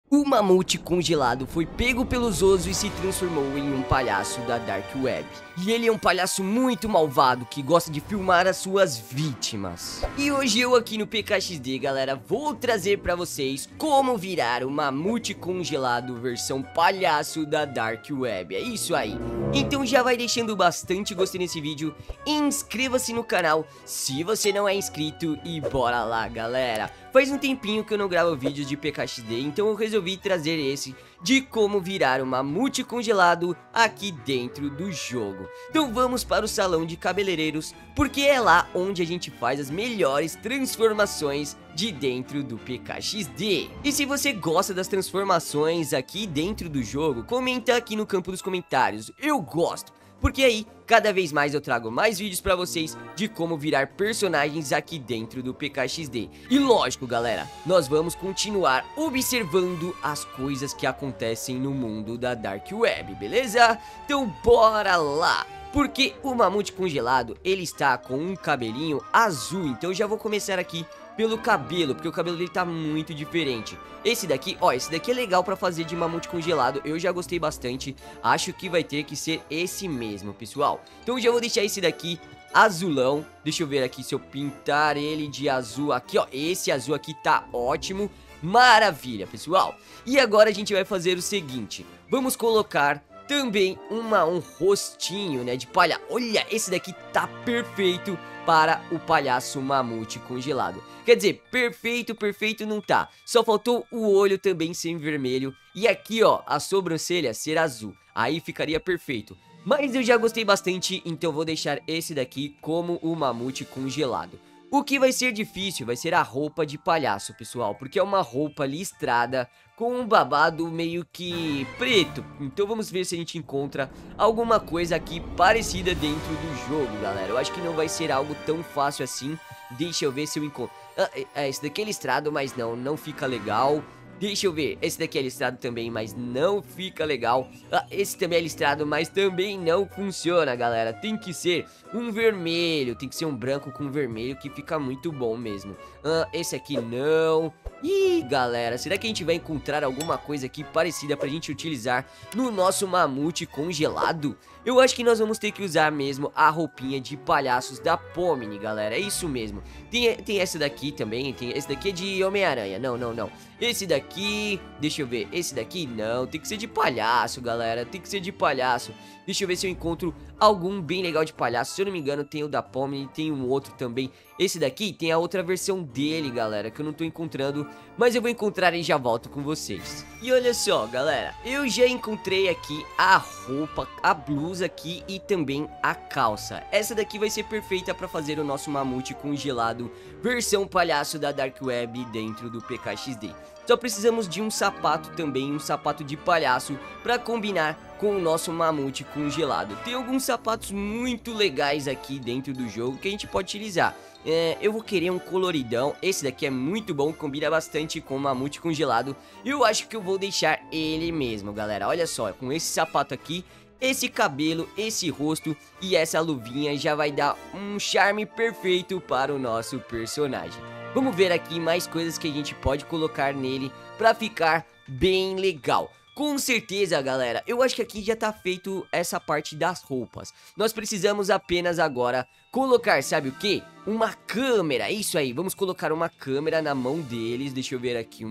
O mamute congelado foi pego pelos osos e se transformou em um palhaço da Dark Web. E ele é um palhaço muito malvado que gosta de filmar as suas vítimas. E hoje eu aqui no PKXD, galera, vou trazer pra vocês como virar o mamute congelado versão palhaço da Dark Web. É isso aí. Então já vai deixando bastante gostei nesse vídeo, inscreva-se no canal se você não é inscrito e bora lá, galera. Faz um tempinho que eu não gravo vídeos de PKXD, então eu resolvi trazer esse de como virar um mamute congelado aqui dentro do jogo. Então vamos para o salão de cabeleireiros, porque é lá onde a gente faz as melhores transformações de dentro do PKXD. E se você gosta das transformações aqui dentro do jogo, comenta aqui no campo dos comentários, eu gosto. Porque aí, cada vez mais eu trago mais vídeos pra vocês de como virar personagens aqui dentro do PKXD. E lógico, galera, nós vamos continuar observando as coisas que acontecem no mundo da Dark Web, beleza? Então bora lá! Porque o mamute congelado, ele está com um cabelinho azul, então eu já vou começar aqui pelo cabelo, porque o cabelo dele tá muito diferente. Esse daqui, ó, esse daqui é legal pra fazer de mamute congelado, eu já gostei bastante. Acho que vai ter que ser esse mesmo, pessoal. Então eu já vou deixar esse daqui azulão. Deixa eu ver aqui se eu pintar ele de azul aqui, ó. Esse azul aqui tá ótimo, maravilha, pessoal. E agora a gente vai fazer o seguinte, vamos colocar também um rostinho, né, de palha. Olha, esse daqui tá perfeito para o palhaço mamute congelado. Quer dizer, perfeito não tá. Só faltou o olho também ser vermelho. E aqui, ó, a sobrancelha ser azul. Aí ficaria perfeito. Mas eu já gostei bastante, então vou deixar esse daqui como o mamute congelado. O que vai ser difícil vai ser a roupa de palhaço, pessoal, porque é uma roupa listrada com um babado meio que preto. Então vamos ver se a gente encontra alguma coisa aqui parecida dentro do jogo, galera. Eu acho que não vai ser algo tão fácil assim. Deixa eu ver se eu encontro. Esse daqui é listrado, mas não fica legal. Deixa eu ver, esse daqui é listrado também, mas não fica legal. Esse também é listrado, mas também não funciona, galera. Tem que ser um vermelho, tem que ser um branco com vermelho que fica muito bom mesmo. Esse aqui não. Ih, galera, será que a gente vai encontrar alguma coisa aqui parecida pra gente utilizar no nosso mamute congelado? Eu acho que nós vamos ter que usar mesmo a roupinha de palhaços da Pomni, galera, é isso mesmo. Tem essa daqui também, esse daqui é de Homem-Aranha, não. Esse daqui, deixa eu ver, esse daqui não, tem que ser de palhaço, galera, tem que ser de palhaço. Deixa eu ver se eu encontro algum bem legal de palhaço. Se eu não me engano, tem o da Pomni, tem um outro também. Esse daqui tem a outra versão dele, galera, que eu não tô encontrando, mas eu vou encontrar e já volto com vocês. E olha só, galera, eu já encontrei aqui a roupa, a blusa aqui e também a calça. Essa daqui vai ser perfeita pra fazer o nosso mamute congelado versão palhaço da Dark Web dentro do PKXD. Só precisamos de um sapato também, um sapato de palhaço pra combinar com o nosso mamute congelado. Tem alguns sapatos muito legais aqui dentro do jogo que a gente pode utilizar. Eu vou querer um coloridão, esse daqui é muito bom, combina bastante com o mamute congelado. Eu acho que eu vou deixar ele mesmo, galera. Olha só, com esse sapato aqui, esse cabelo, esse rosto e essa luvinha já vai dar um charme perfeito para o nosso personagem. Vamos ver aqui mais coisas que a gente pode colocar nele pra ficar bem legal. Com certeza, galera, eu acho que aqui já tá feito essa parte das roupas. Nós precisamos apenas agora colocar, sabe o que? Uma câmera, isso aí, vamos colocar uma câmera na mão deles. Deixa eu ver aqui,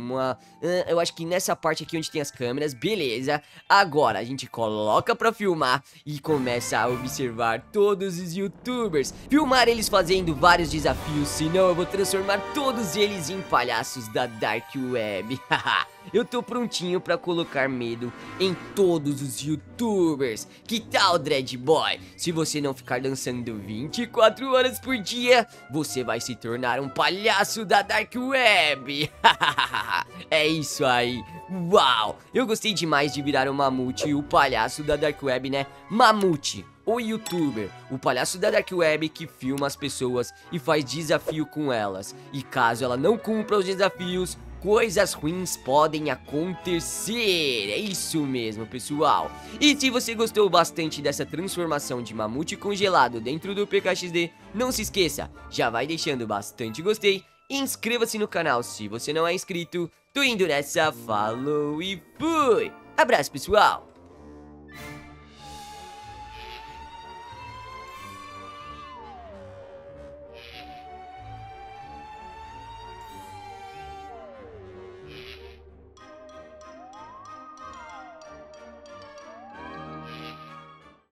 eu acho que nessa parte aqui onde tem as câmeras, beleza. Agora a gente coloca pra filmar e começa a observar todos os youtubers. Filmar eles fazendo vários desafios, senão eu vou transformar todos eles em palhaços da Dark Web. Eu tô prontinho pra colocar medo em todos os youtubers. Que tal, Dread Boy? Se você não ficar dançando 24 horas por dia, você vai se tornar um palhaço da Dark Web. É isso aí. Uau, eu gostei demais de virar o mamute e o palhaço da Dark Web, né? Mamute, o youtuber, o palhaço da Dark Web que filma as pessoas e faz desafio com elas. E caso ela não cumpra os desafios, coisas ruins podem acontecer. É isso mesmo, pessoal. E se você gostou bastante dessa transformação de mamute congelado dentro do PKXD, não se esqueça, já vai deixando bastante gostei E inscreva-se no canal se você não é inscrito. Tô indo nessa, falou e fui! Abraço, pessoal!